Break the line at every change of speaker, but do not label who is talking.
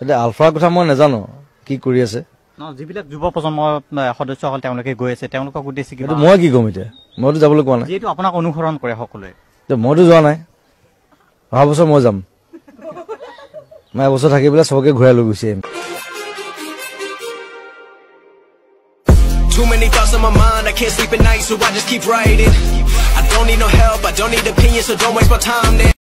এতিয়া আলফাৰ কথা মই নাজানো কি কৰি আছে
যিবিলাক যুৱ প্ৰজন্মৰ সদস্যসকল তেওঁলোকে গৈ আছে তেওঁলোকক উদ্দেশ্যি কিবা
মই কি ক'ম এতিয়া মইতো যাবলৈ কোৱা নাই
যিহেতু আপোনাক অনুসৰণ কৰে সকলোৱে
মইতো যোৱা নাই অহা বছৰ মই যাম মই এবছৰ থাকি পেলাই চবকে ঘূৰাই লৈ গুচি আহিম
Too many thoughts on my mind, I can't sleep at night, so I just keep writing. I don't need no help, I don't need opinions, so don't waste my time then.